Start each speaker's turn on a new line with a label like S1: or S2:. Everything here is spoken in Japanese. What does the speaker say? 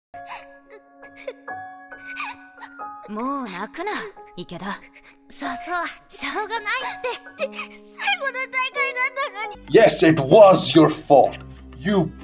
S1: もう泣くな、池田。
S2: そうそう、しょうがないって。最後の大会だったのに。
S3: Yes, it was your fault. You